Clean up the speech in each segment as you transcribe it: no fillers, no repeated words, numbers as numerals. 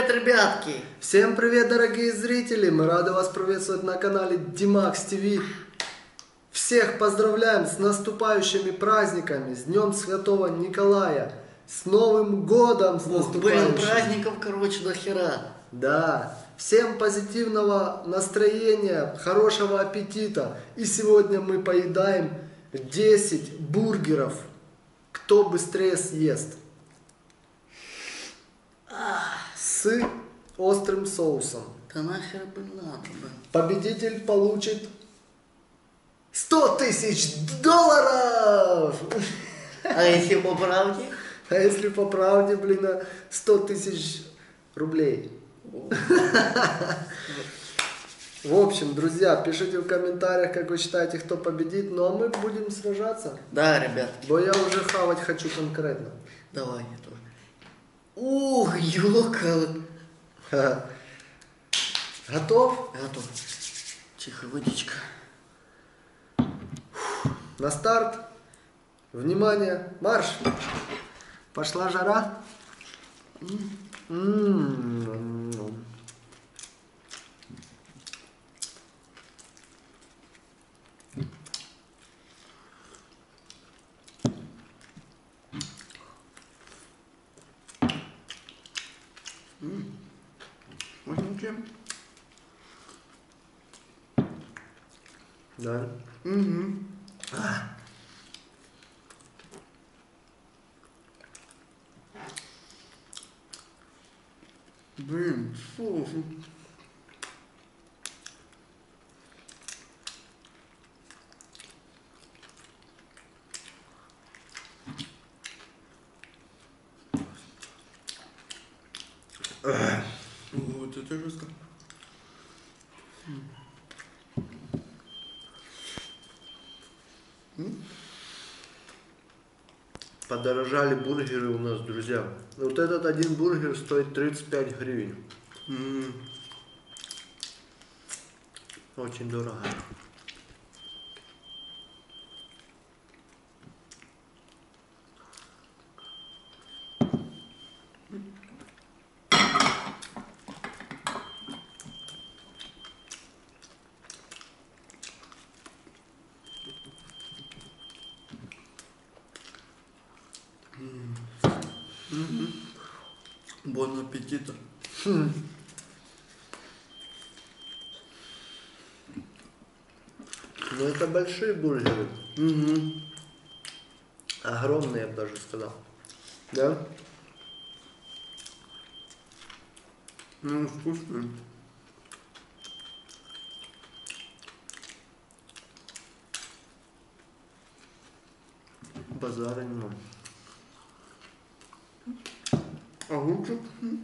привет, ребятки! Всем привет, дорогие зрители! Мы рады вас приветствовать на канале Dimax TV. Всех поздравляем с наступающими праздниками, с Днем Святого Николая, с Новым Годом, с наступающим! Блин, праздников, короче, до хера. Да, всем позитивного настроения, хорошего аппетита. И сегодня мы поедаем 10 бургеров. Кто быстрее съест? С острым соусом. Да нахер бы надо бы. Победитель получит 100 тысяч долларов! А если по правде? А если по правде, блин, 100 тысяч рублей. В общем, друзья, пишите в комментариях, как вы считаете, кто победит. Ну а мы будем сражаться. Да, ребятки. Бо я уже хавать хочу конкретно. Давай, я тоже. Ух, ёкало. Готов? Готов. Тихо, водичка. На старт. Внимание, марш. Пошла жара. Вкусненькие. Да. Угу. Блин, соус. Вот это жестко. Подорожали бургеры у нас, друзья. Вот этот один бургер стоит 35 гривен. Очень дорого. Бон аппетита. Ну это большие бургеры. Угу. Огромные, я бы даже сказал. Да? Ну, вкусно. Базара нема. Огурчик.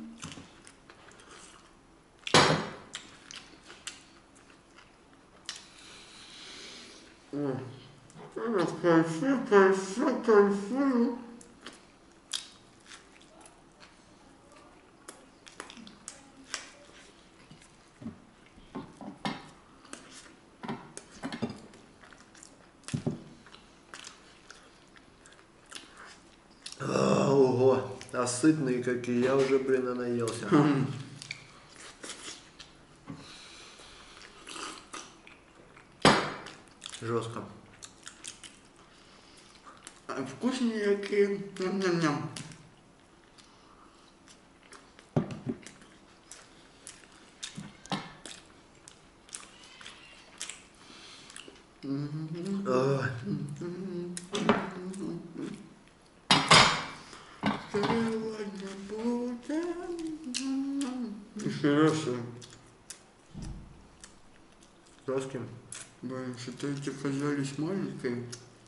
Кайфу. Ого, а сытные какие, я уже, блин, наелся. Жестко. Вкусненькие какие. Ням-ням-ням. Ой. Сегодня будем. Интересно. Жестким. Блин, что-то эти казались маленькие.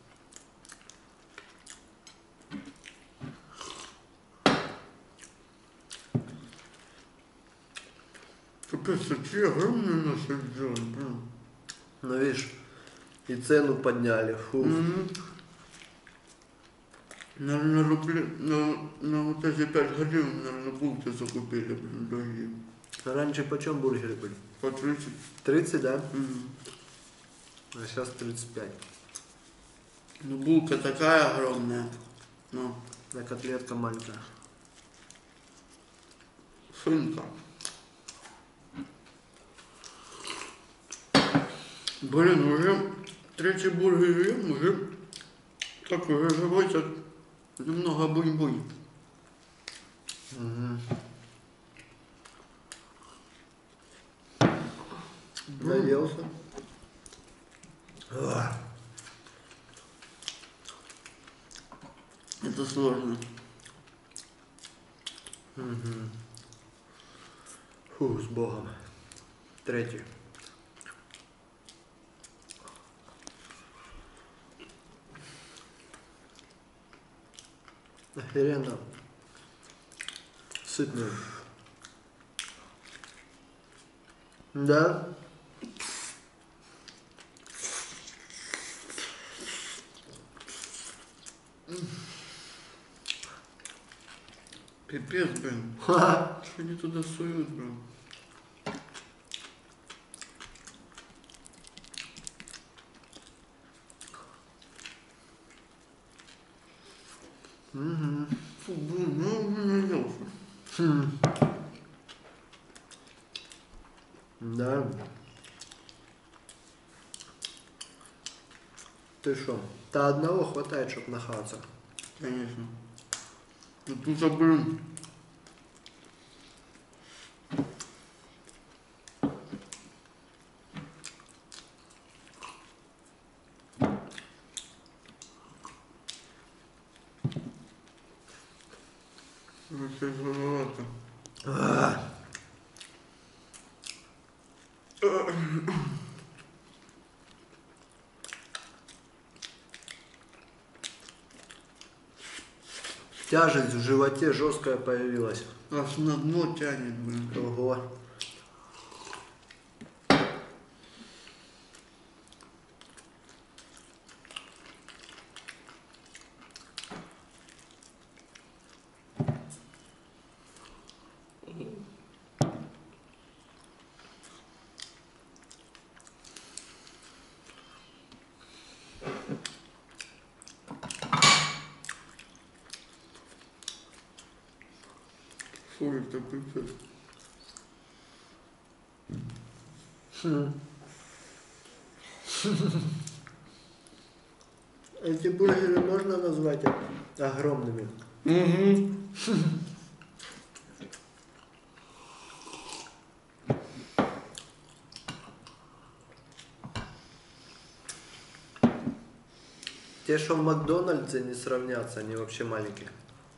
Капец, такие огромные у нас сделали, блин. Ну видишь, и цену подняли. Фу. Наверное, рубли, на вот эти 5 гривен, наверное, булки закупили, блин, дорогие. А раньше почем бургеры были? По 30. 30, да? А сейчас 35. Ну, булка такая огромная. Ну, А котлетка маленькая. Свинка. Блин, уже третий бургер ем, уже так уже животик немного бунь-бунь. Наелся. Это сложно. Фу, с Богом. Третий. Охеренно. Сытный. Да? Пипец, блин. Что они туда суют, блин? Фу, блин, ну наелся. Да. Ты шо? Та одного хватает, чтоб нахаться. Конечно. Ну тут, блин. Вообще сложновато. Тяжесть в животе жесткая появилась. Аж на дно тянет, блин. Ого. Фу, это пипец. Эти бургеры можно назвать огромными? Угу. Те, что в Макдональдсе, не сравнятся, они вообще маленькие.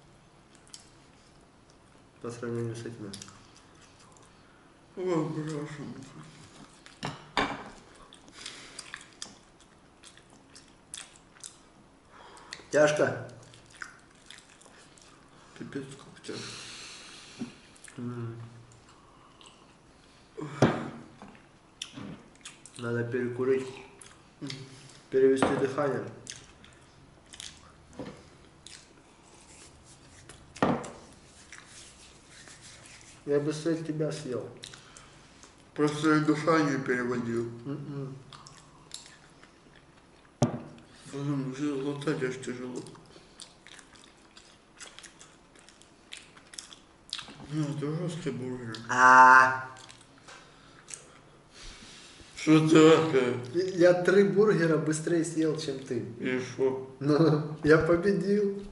По сравнению с этими. О, бляша. Тяжко? Пипец, как тяжко. Надо перекурить. Перевести дыхание. Я быстрее тебя съел. Просто я дыхание переводил. Блин, уже глотать аж тяжело. Ну, это жесткий бургер. Что такое? Я 3 бургера быстрее съел, чем ты. И что? Но я победил.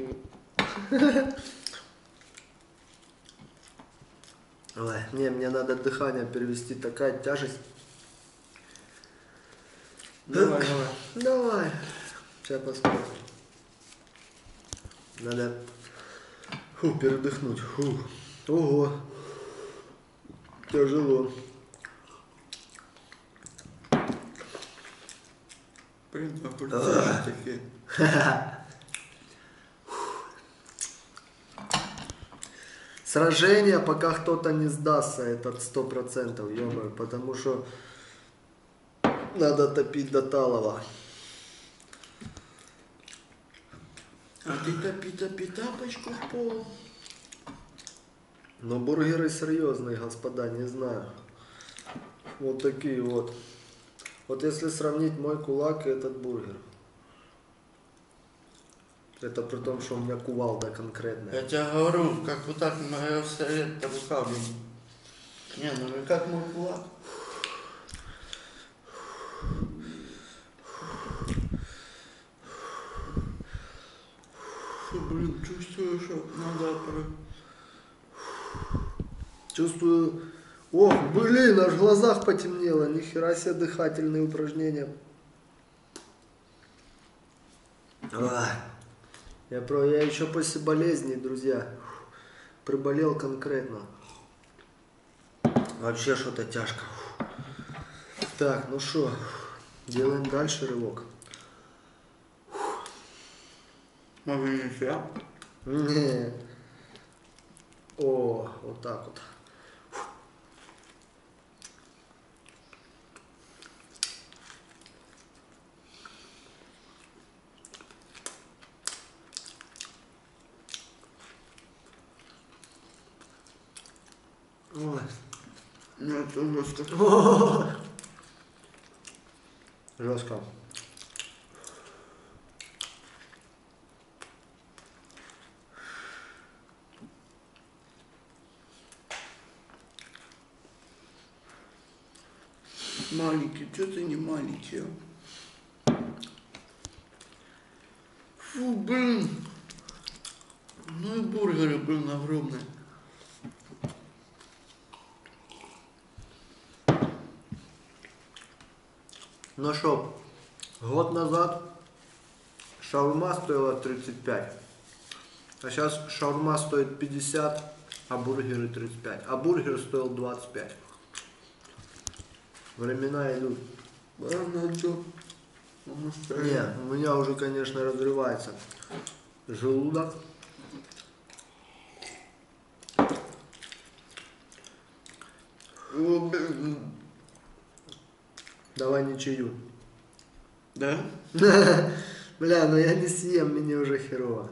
Ой, не, мне надо дыхание перевести, такая тяжесть. Давай, давай. Давай. Сейчас посмотрим. Надо передохнуть. Ого. Тяжело. Блин, апельсины такие. Сражение, пока кто-то не сдастся, этот 100%, ё-моё, потому что надо топить до талого. А ты топи тапочку в пол. Но бургеры серьезные, господа, не знаю. Вот такие вот. Вот если сравнить мой кулак и этот бургер. Это при том, что у меня кувалда конкретная. Я тебе говорю, как вот так моя совет рука, блин. Не, ну и как мой кулак. Фу, блин, чувствую, что надо Чувствую... Ох, блин, аж в глазах потемнело. Нихера себе дыхательные упражнения. Ах. Я еще после болезни, друзья, приболел конкретно. Вообще что-то тяжко. Так, ну что, делаем дальше рывок. Могу не себя. Не. О, вот так вот. Ой. Нет, это жестко. Жестко. Маленький, что ты не маленький? А? Фу, блин. Ну и бургеры, блин, огромные. Ну что, год назад шаурма стоила 35, а сейчас шаурма стоит 50, а бургеры 35, а бургер стоил 25. Времена идут. Ладно, что? Не, у меня уже, конечно, разрывается желудок. О, блин. Давай ничью. Да? Бля, ну я не съем, мне уже херово.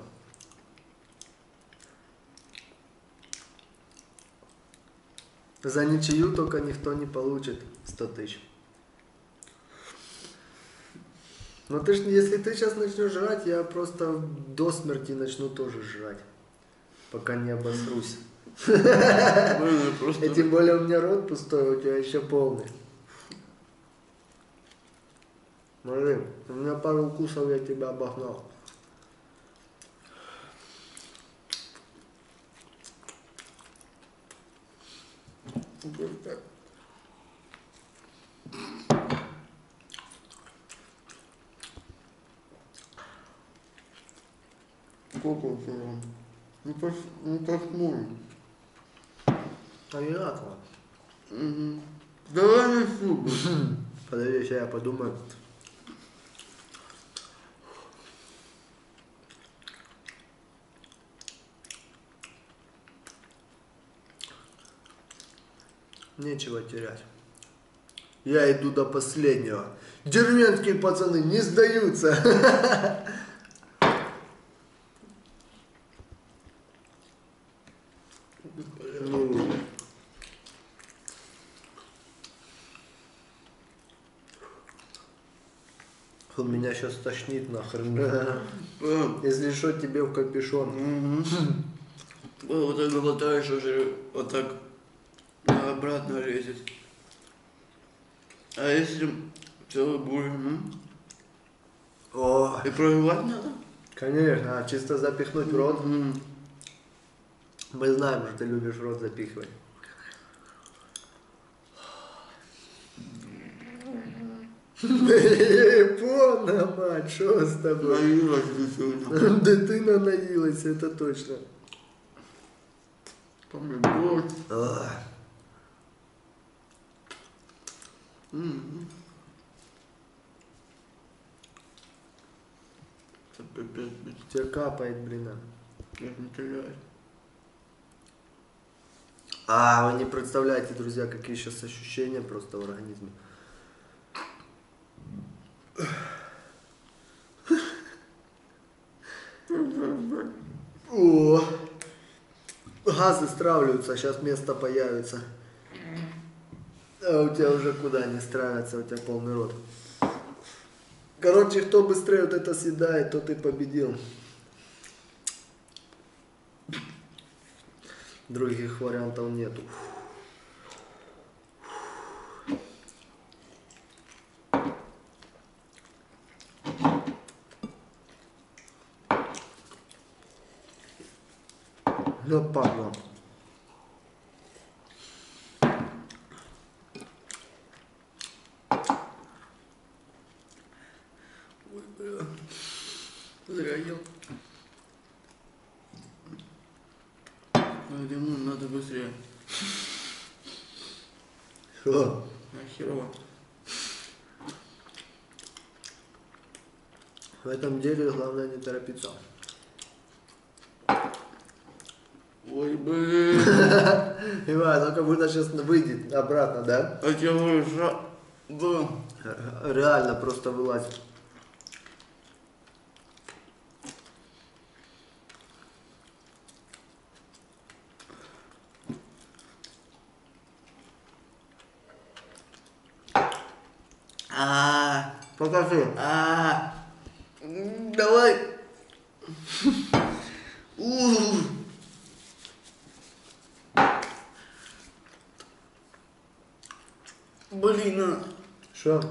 За ничью только никто не получит 100 тысяч. Но ты ж, если ты сейчас начнешь жрать, я просто до смерти начну тоже жрать. Пока не обосрусь. Блин, я просто... И тем более у меня рот пустой, у тебя еще полный. Смотри, у меня пару укусов, я тебя обогнал. Сколько у тебя? Ну посмотрим. Понятно. Угу. Давай не суп. Подожди, сейчас я подумаю. Нечего терять. Я иду до последнего. Деревенские пацаны не сдаются. Ну. Он меня сейчас тошнит нахрен. Если что, тебе в капюшон. Вот так глотаешь уже, вот так обратно лезет. А если целый бургер, О, и проливать надо? конечно, а чисто запихнуть в рот. Мгм. Мы знаем, что ты любишь в рот запихивать. Япона, мать, что с тобой? Наелась ты сегодня. Да ты нанаилась, это точно. Помидор. Ах, Мгм. Это пипец, блин. тебе капает, блин. Как не теряет. А, вы не представляете, друзья, какие сейчас ощущения просто в организме. О, газы стравливаются, сейчас место появится. А у тебя уже куда не стравится, у тебя полный рот. Короче, кто быстрее вот это съедает, тот и победил. Других вариантов нету. Да падла. Ой, бля. Зря ел. Ему надо быстрее. Что? Херово. В этом деле главное не торопиться. Ой, блин. Иван, ну как будто сейчас выйдет обратно, да? А я говорю, да. Реально просто вылазит. Покажи. Давай. Блин. Что?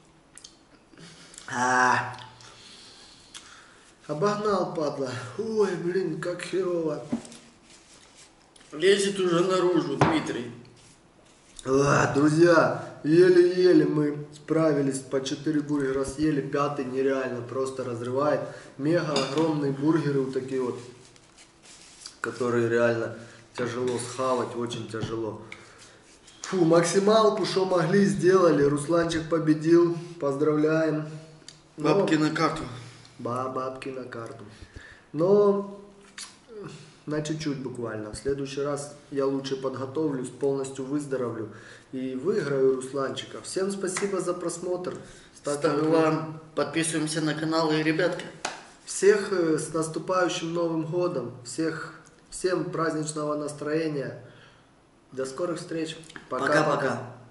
Обогнал, падла. Ой, блин, как херово. Лезет уже наружу, Дмитрий. Друзья, еле-еле мы справились, по 4 бургера съели, 5-й нереально, просто разрывает. Мега огромные бургеры вот такие вот, которые реально тяжело схавать, очень тяжело. Фу, максималку, что могли, сделали, Русланчик победил, поздравляем. Бабки на карту. Бабки на карту. Но на чуть-чуть буквально. В следующий раз я лучше подготовлюсь, полностью выздоровлю и выиграю Русланчика. Всем спасибо за просмотр. Ставим лайк, подписываемся на канал и ребятки. Всех с наступающим Новым годом. Всем праздничного настроения. До скорых встреч. Пока-пока.